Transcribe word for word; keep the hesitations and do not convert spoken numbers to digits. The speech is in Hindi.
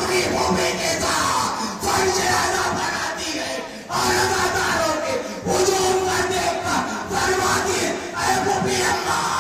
अपनी भूमि के साथ फर्श अदा बनाती है और अदाकारों के हुजूम करने का फरमाती है। ऐ मुबी अल्लाह